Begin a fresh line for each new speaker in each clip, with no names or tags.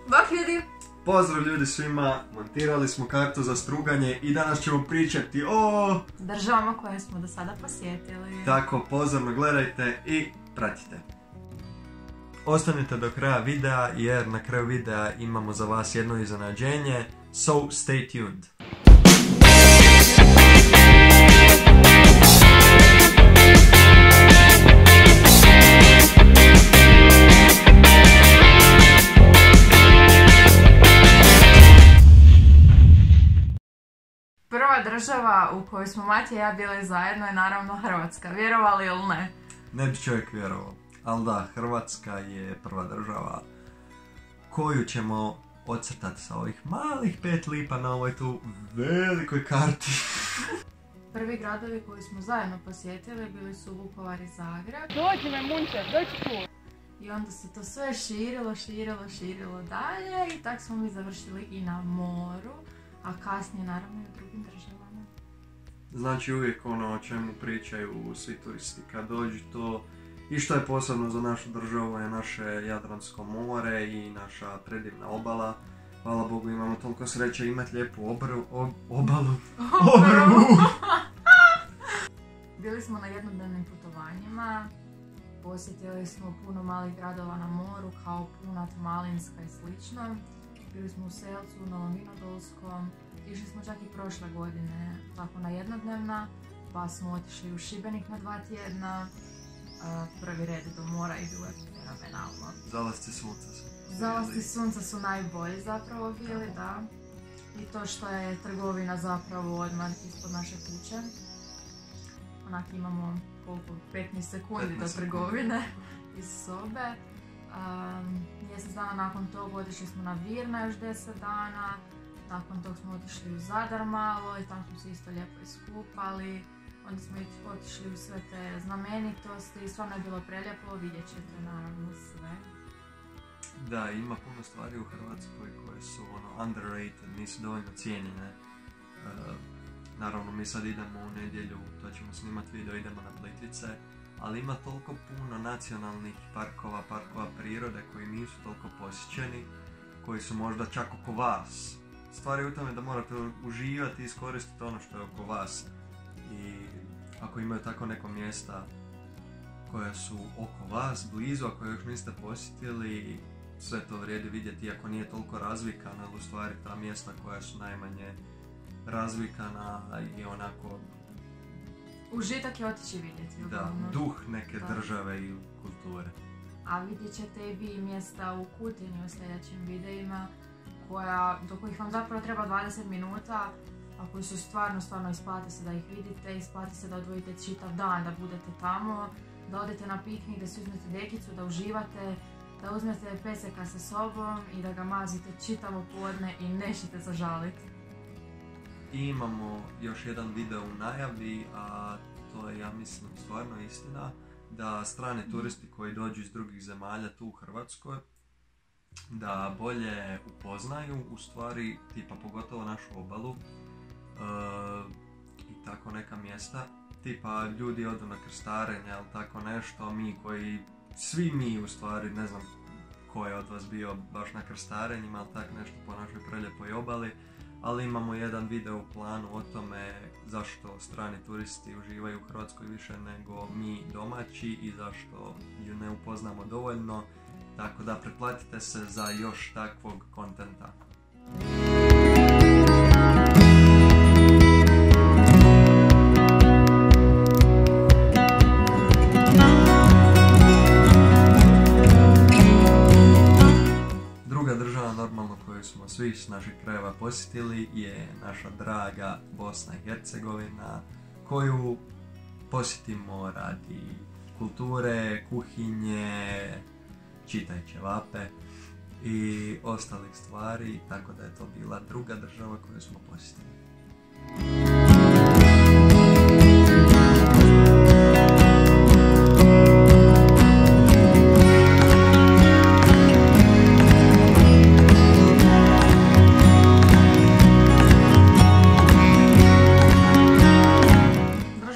Bok ljudi!
Pozdrav ljudi svima, montirali smo kartu za struganje i danas ćemo pričati o
državama koje smo do sada posjetili.
Tako, pozorno gledajte i pratite. Ostanite do kraja videa jer na kraju videa imamo za vas jedno iznenađenje, so stay tuned.
Prva država u kojoj smo Matija i ja bili zajedno je naravno Hrvatska, vjerovali ili ne?
Ne bi čovjek vjerovao, ali da, Hrvatska je prva država koju ćemo ocrtati sa ovih malih 5 lipa na ovoj tu velikoj karti.
Prvi gradovi koji smo zajedno posjetili bili su Vukovar i Zagreb.
Dođi me Munče, dođi tu!
I onda se to sve širilo dalje i tak smo mi završili i na moru, a kasnije naravno i u drugim državama.
Znači uvijek ono o čemu pričaju svi turisti kad dođu to i što je posebno za našu državu je naše Jadransko more i naša predivna obala. Hvala Bogu imamo toliko sreće imati lijepu obalu.
Bili smo na jednodnevnim putovanjima, posjetili smo puno malih gradova na moru kao Punat, Malinska i slično. Bili smo u Selcu, Novom Vinodolskom, išli smo čak i prošle godine tako na jednodnevna, pa smo otišli u Šibenik na 2 tjedna. Prvi red do mora i bilo je fenomenalno.
Zalasci sunca su.
Zalasci sunca su najbolji zapravo bili, da. I to što je trgovina zapravo odmah ispod naše kuće. Onak imamo koliko, 15 sekundi do trgovine iz sobe. Mjesec dana nakon toga otišli smo na Vir na još 10 dana. Nakon toga smo otišli u Zadar malo i tamo smo se isto lijepo iskupali. Onda smo otišli u sve te znamenitosti i stvarno je bilo prelijepo, vidjet ćete naravno sve.
Da, ima puno stvari u Hrvatskoj koje su underrated, nisu dovoljno cijenjene. Naravno mi sad idemo u nedjelju, to ćemo snimati video, idemo na Plitvice, ali ima toliko puno nacionalnih parkova prirode koji nisu toliko posjećeni, koji su možda čak oko vas. Stvar je u tome da morate uživati i iskoristiti ono što je oko vas. I ako imaju tako neko mjesta koja su oko vas, blizu, ako još niste posjetili, sve to vrijedi vidjeti iako nije toliko razvikana, ali u stvari ta mjesta koja su najmanje razvikana i onako...
Užitak je otići vidjeti.
Da, duh neke države i kulture.
A vidjet ćete i vi mjesta u Kutinju u sljedećim videima, do kojih vam zapravo treba 20 minuta, a koji su stvarno isplati se da ih vidite, isplati se da odvojite čitav dan, da budete tamo, da odete na piknik, da si uzmete dekicu, da uživate, da uzmete peseka sa sobom i da ga mazite čitavo podne i nećete zažaliti.
I imamo još jedan video u najavi, a to je, ja mislim, stvarno istina, da strani turisti koji dođu iz drugih zemalja tu u Hrvatskoj, da bolje upoznaju, u stvari, tipa pogotovo našu obalu, i tako neka mjesta, tipa ljudi odu na krstarenje, ali tako nešto, svi mi u stvari, ne znam ko je od vas bio baš na krstarenjima, ali tak nešto po našoj prelijepoj obali, ali imamo jedan video u planu o tome zašto strani turisti uživaju u Hrvatskoj više nego mi domaći i zašto ju ne upoznamo dovoljno, tako da pretplatite se za još takvog kontenta. Smo svi s naših krajeva posjetili je naša draga Bosna i Hercegovina, koju posjetimo radi kulture, kuhinje, čitaj ćevape i ostalih stvari, tako da je to bila druga država koju smo posjetili.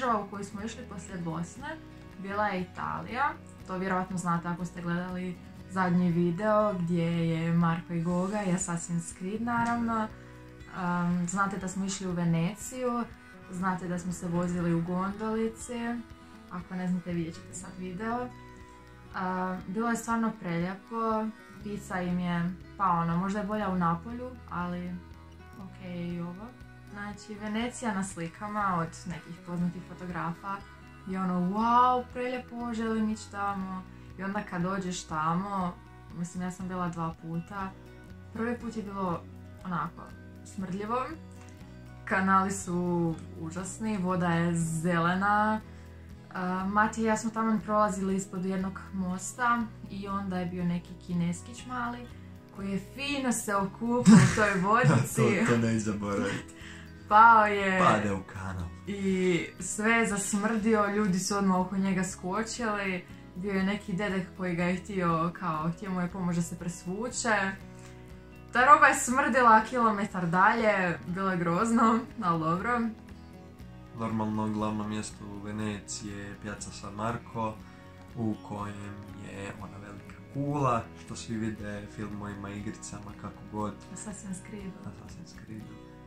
Bosne bila je Italija, to vjerojatno znate ako ste gledali zadnji video gdje je Marko i Goga i Assassin's Creed naravno. Znate da smo išli u Veneciju, znate da smo se vozili u gondolici. Ako ne znate, vidjet ćete sad video. Bilo je stvarno prelijepo, pizza im je, pa ono, možda je bolja u Napolju, ali ok i ovo. Znači, Venecija na slikama od nekih poznatih fotografa je ono, wow, prelijepo, želim ići tamo. I onda kad dođeš tamo, mislim, ja sam bila 2 puta, prvi put je bilo onako smrdljivo, kanali su užasni, voda je zelena. Mati i ja smo tamo prolazili ispod jednog mosta i onda je bio neki kineskić mali koji je fino se okupao u toj vodici.
to ne zaboraviti.
Pao je.
Pade u kanal.
I sve je zasmrdio, ljudi su odmah oko njega skočili. Bio je neki dedek koji ga je htio mu je pomoći da se presvuče. Ta roba je smrdila kilometar dalje, bilo je grozno, ali dobro.
Normalno glavno mjesto u Veneciji je Piazza San Marco, u kojem je ona velika kula, što svi vide filmovima, igricama, kako god.
Assassin's
Creed.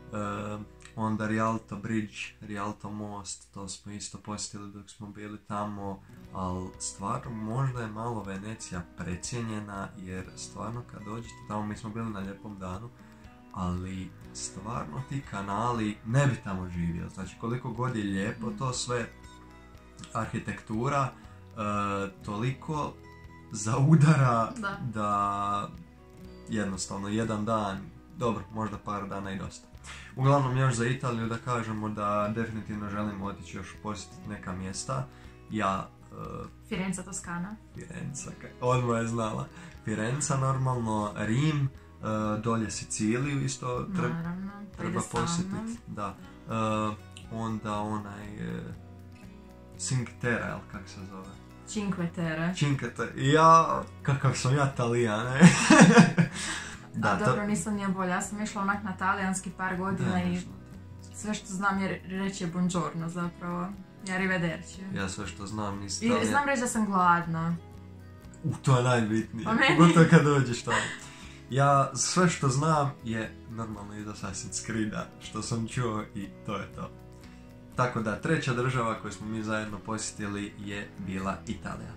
Onda Rialto Bridge, Rialto most, to smo isto posjetili dok smo bili tamo, ali stvarno možda je malo Venecija precijenjena, jer stvarno kad dođete tamo, mi smo bili na lijepom danu, ali stvarno ti kanali, ne bi tamo živio. Znači koliko god je lijepo to sve, arhitektura, toliko zaudara da jednostavno jedan dan, dobro, možda par dana i dosta. Uglavnom još za Italiju da kažemo da definitivno želimo otići još posjetiti neka mjesta.
Firenza, Toskana.
Firenza, odmah je znala. Firenza normalno, Rim, dolje Siciliju isto treba posjetiti. Da. Onda onaj Cinque Terre, ali kako se zove?
Cinque Terre.
Ja, kakav sam ja Talijan.
Da, dobro, nisam nije bolja. Ja sam išla onak na talijanski par godina i sve što znam je reći je buongiorno zapravo. Ja arrivederci.
Ja sve što znam iz
Talijan. I znam reći da sam gladna.
To je najbitnije. Pogotovo kad dođeš tamo. Ja sve što znam je normalno iz Assassin's Creed-a, što sam čuo i to je to. Tako da, treća država koju smo mi zajedno posjetili je bila Italija.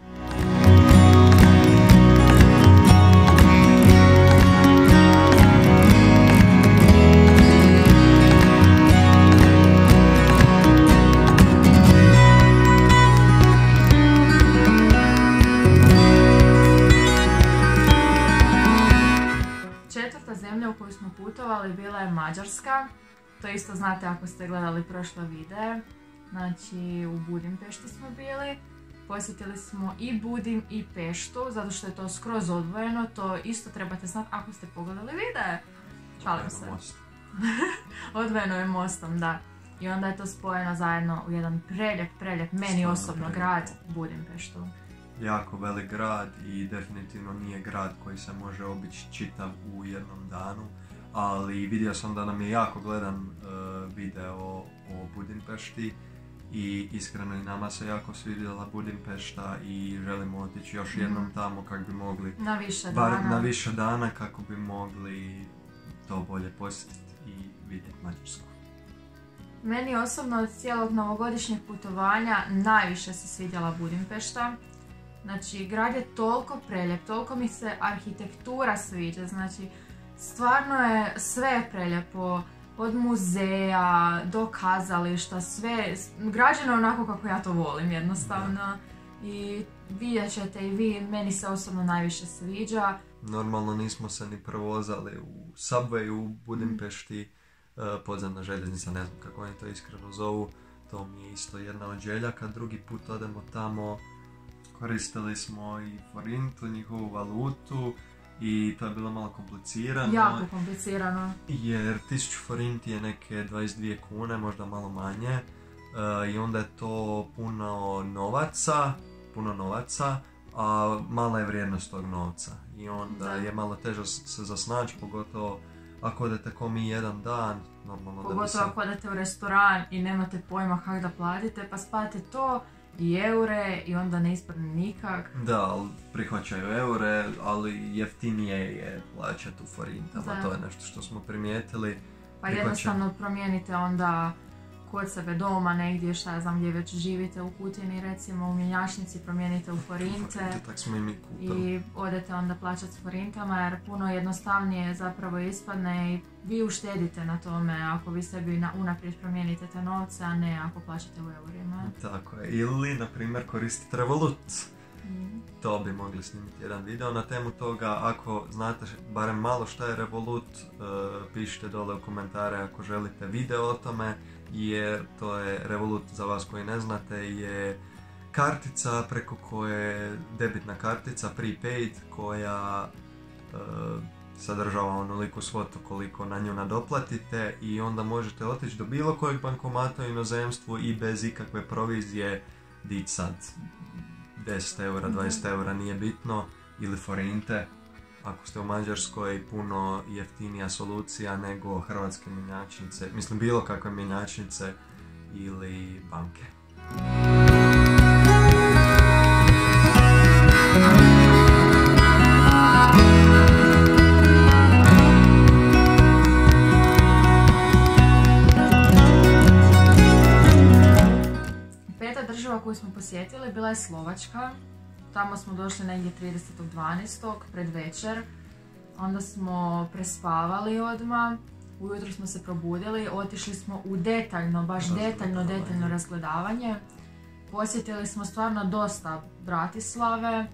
Zemlja u koju smo putovali bila je Mađarska. To isto znate ako ste gledali prošle videe. Znači u Budimpešti smo bili. Posjetili smo i Budim i Peštu, zato što je to skroz odvojeno. To isto trebate znati ako ste pogledali videe. Šalim se. Odvojeno je mostom, da. I onda je to spojeno zajedno u jedan prelijep, meni osobno grad, Budimpeštu.
Jako velik grad i definitivno nije grad koji se može obići čitav u jednom danu, ali vidio sam da nam je jako gledan video o Budimpešti i iskreno i nama se jako svidjela Budimpešta i želimo otići još jednom tamo kako bi mogli na više dana kako bi mogli to bolje posjetiti i vidjeti Mađarsku.
Meni osobno od cijelog novogodišnjeg putovanja najviše se svidjela Budimpešta. Znači, grad je toliko prelijep, toliko mi se arhitektura sviđa, znači, stvarno je sve prelijepo, od muzeja do kazališta, sve, građeno onako kako ja to volim jednostavno. I vidjet ćete i vi, meni se osobno najviše sviđa.
Normalno nismo se ni provozali u Subwayu u Budimpešti, podzemna željeznica, ne znam kako oni to iskreno zovu, to mi je isto jedna od želja, kad drugi put odemo tamo. Koristili smo i forintu, njihovu valutu i to je bilo malo komplicirano.
Jako komplicirano.
Jer 1000 forinti je neke 22 kune, možda malo manje. I onda je to puno novaca, a mala je vrijednost tog novca. I onda je malo teže se zasnaći, pogotovo ako odete ko mi jedan dan.
Pogotovo ako odete u restoran i nemate pojma kako da platite, pa spate to. i eure i onda ne ispadne nikak.
Da, ali prihvaćaju eure, ali jeftinije je plaćati u forintama,
Da.
to je nešto što smo primijetili.
Pa jednostavno promijenite onda kod sebe doma negdje, šta ja znam gdje već živite, u Kutini recimo, u mjenjačnici promijenite u forinte.
Tak smo i mi kupili.
I odete onda plaćati s forintama jer puno jednostavnije zapravo ispadne i vi uštedite na tome ako vi sebi unaprijed promijenite te novce, a ne ako plaćate u eurima.
Tako je. Ili, na primjer, koristite Revolut. To bi mogli snimiti jedan video na temu toga. Ako znate barem malo šta je Revolut, pišite dole u komentare ako želite video o tome, jer to je Revolut, za vas koji ne znate, je kartica preko koje, debitna kartica, prepaid, koja sadržava onoliku svotu koliko na nju nadoplatite i onda možete otići do bilo kojeg bankomata u inozemstvu i bez ikakve provizije dići sad 10 eura, 20 eura, nije bitno, ili forinte. Ako ste u Mađarskoj, puno jeftinija solucija nego hrvatske mjenjačnice, mislim bilo kakve mjenjačnice ili banke.
Peta država koju smo posjetili bila je Slovačka. Tamo smo došli negdje 30.12. pred večer. Onda smo prespavali odmah. Ujutro smo se probudili, otišli smo u detaljno, baš detaljno razgledavanje. Posjetili smo stvarno dosta Bratislave.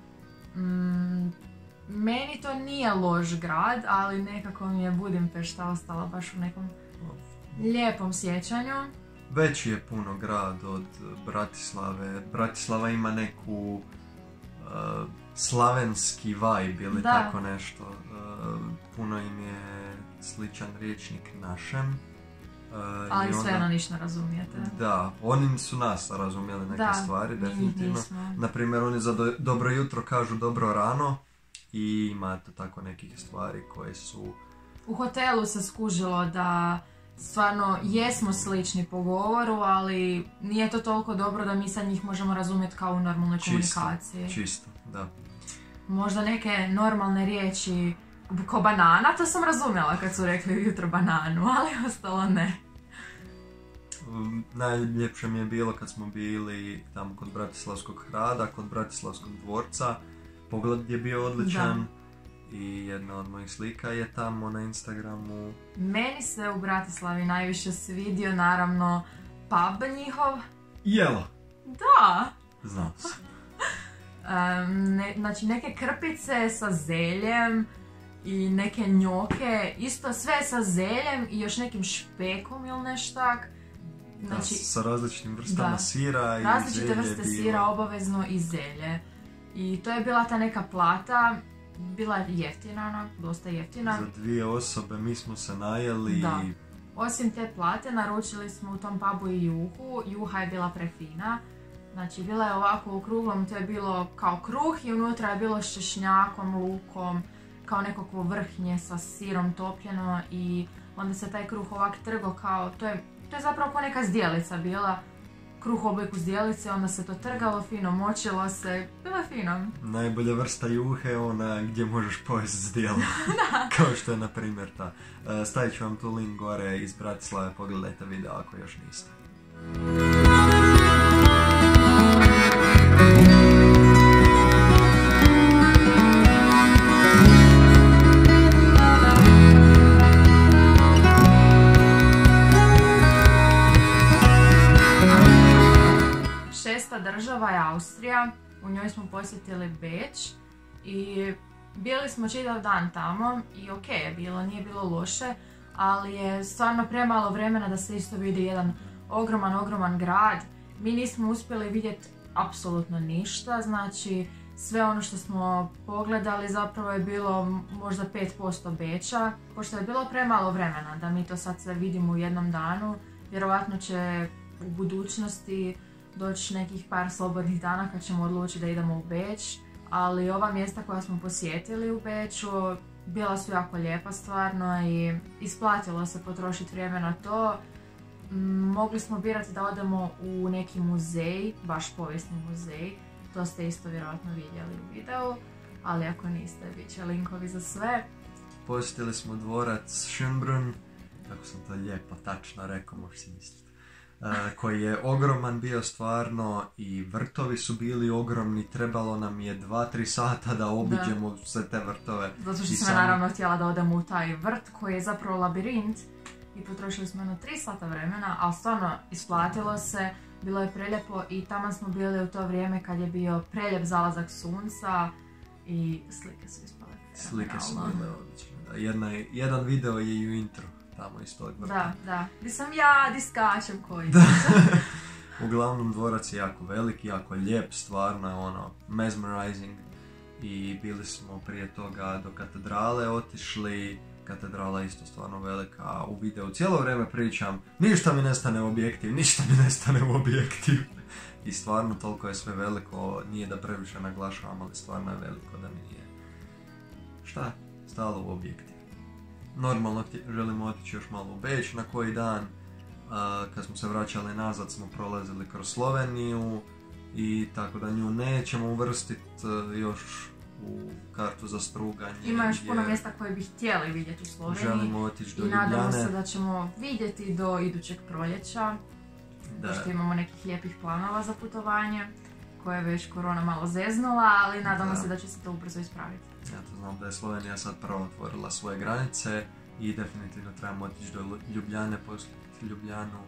Meni to nije loš grad, ali nekako mi je Budimpešta ostala baš u nekom lijepom sjećanju.
Veći je puno grad od Bratislave. Bratislava ima neku slavenski vibe ili tako nešto. Puno im je sličan riječnik našem.
Ali svejedno ništa ne razumijete.
Da, oni su nas razumjeli neke stvari, definitivno. Naprimjer, oni za dobro jutro kažu dobro rano i imate tako nekih stvari koje su...
U hotelu se skužilo da stvarno jesmo slični po govoru, ali nije to toliko dobro da mi sad njih možemo razumjeti kao u normalnoj komunikaciji.
Čisto, da.
Možda neke normalne riječi ko banana, to sam razumjela kad su rekli jutro bananu, ali ostalo ne.
Najljepše mi je bilo kad smo bili tamo kod Bratislavskog hrada, kod Bratislavskog dvorca. Pogled je bio odličan. I jedna od mojih slika je tamo na Instagramu. Meni
se u Bratislavi najviše svidio naravno pub njihov.
Jelo?
Da!
Znam se.
Znači neke krpice sa zeljem i neke njoke, isto sve sa zeljem i još nekim špekom ili neštak.
Znači, sa različitim vrstama sira i
različite
zelje.
Različite vrste sira, obavezno i zelje. I to je bila ta neka plata. Bila je jeftina, dosta jeftina.
Za 2 osobe mi smo se najeli.
Da. Osim te plate naručili smo u tom pubu i juhu. Juha je bila prefina. Znači bila je ovako u kruglom, to je bilo kao kruh i unutra je bilo s češnjakom, lukom, kao nekakvo vrhnje sa sirom topljeno i onda se taj kruh ovak trgo kao, to je zapravo kao neka zdjelica bila. Kruh u obliku zdjelice, onda se to trgalo fino, močilo se, bilo je fino.
Najbolja vrsta juhe je ona gdje možeš pojesti zdjelu. Kao što je na primjer ta. Stavit ću vam tu link gore iz Bratislave, pogledajte video ako još niste.
Država je Austrija, u njoj smo posjetili Beč i bili smo čitav dan tamo i ok je bilo, nije bilo loše, ali je stvarno premalo vremena da se isto vidi jedan ogroman grad. Mi nismo uspjeli vidjeti apsolutno ništa, znači sve ono što smo pogledali zapravo je bilo možda 5% Beča, pošto je bilo premalo vremena da mi to sad sve vidimo u jednom danu. Vjerovatno će u budućnosti doći nekih par slobodnih dana kad ćemo odlučiti da idemo u Beč, ali ova mjesta koja smo posjetili u Beču bila su jako lijepa stvarno i isplatilo se potrošiti vrijeme na to. mogli smo birati da odemo u neki muzej, baš povijesni muzej. To ste isto vjerojatno vidjeli u videu, ali ako niste, bit će linkovi za sve.
Posjetili smo dvorac Schönbrunn, kako sam to lijepo, tačno rekao, možeš si misliti. Koji je ogroman bio stvarno i vrtovi su bili ogromni, trebalo nam je 2-3 sata da obiđemo sve te vrtove.
Zato što sam naravno htjela da odemo u taj vrt koji je zapravo labirint i potrošili smo 3 sata vremena, ali stvarno isplatilo se, bilo je preljepo i tamo smo bili u to vrijeme kad je bio preljep zalazak sunca i slike su ispale fenomenalno.
Slike su bile odlične. Jedan video je i u intro. Tamo iz tog vrta.
Da. Di sam ja, di skačem koji.
Uglavnom dvorac je jako velik, jako lijep, stvarno je ono mesmerizing. I bili smo prije toga do katedrale otišli. Katedrala je isto stvarno velika. U videu cijelo vrijeme pričam, ništa mi nestane u objektiv. I stvarno toliko je sve veliko, nije da previše naglašavam, ali stvarno je veliko da mi nije stalo u objektiv. Normalno želimo otići još malo u Beč na koji dan. Kad smo se vraćali nazad smo prolazili kroz Sloveniju i tako da nju nećemo uvrstiti još u kartu za struganje.
Ima još puno mjesta koje bi htjeli vidjeti u Sloveniji.
Želimo otići do Ljubljane.
I nadamo se da ćemo vidjeti do idućeg proljeća. Pošto imamo nekih lijepih planova za putovanje koje je već korona malo zeznula, ali nadamo se da će se to ubrzo ispraviti.
Ja to znam da je Slovenija sad prvo otvorila svoje granice i definitivno trebamo otići do Ljubljane, posjetiti Ljubljanu.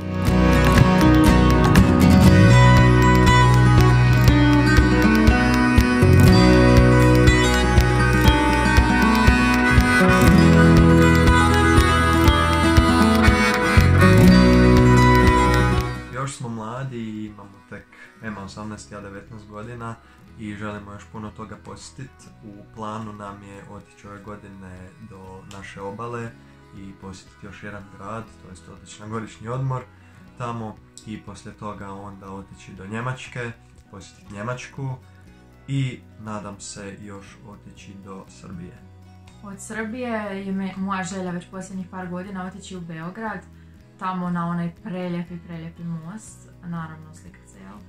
Još smo mladi i imamo tek, Ema 18, ja 19 godina i želimo još puno toga posjetiti. U planu nam je otići ove godine do naše obale i posjetiti još jedan grad, to jest otići na godišnji odmor tamo i poslije toga onda otići do Njemačke, posjetiti Njemačku i nadam se još otići do Srbije.
Od Srbije je moja želja već posljednjih par godina otići u Beograd, tamo na onaj prelijepi most, naravno slikat se, jel?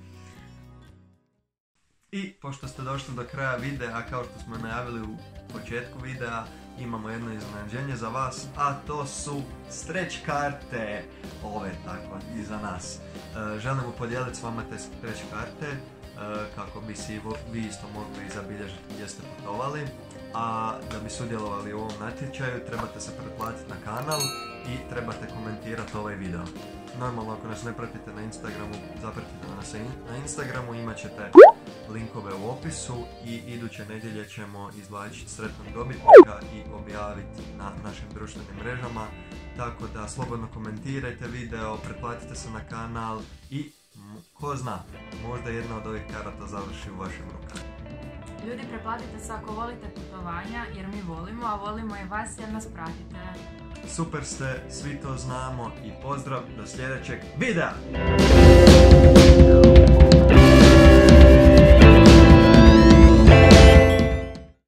I pošto ste došli do kraja videa, kao što smo najavili u početku videa, imamo jedno iznenađenje za vas, a to su stretch karte, ove tako, iza nas. Želimo podijeliti s vama te stretch karte, kako bi si vi isto mogli zabilježiti gdje ste putovali, a da bi sudjelovali u ovom natječaju trebate se pretplatiti na kanal i trebate komentirati ovaj video. Normalno ako nas ne pratite na Instagramu, zapratite nas na Instagramu, imat ćete linkove u opisu i iduće nedjelje ćemo izvlačiti sretnog dobitnika i objaviti na našim društvenim mrežama. Tako da slobodno komentirajte video, pretplatite se na kanal i ko zna, možda jedna od ovih karata završi u vašim rukama.
Ljudi, pretplatite se ako volite putovanja jer mi volimo, a volimo i vas jer nas pratite.
Super ste, svi to znamo i pozdrav do sljedećeg videa!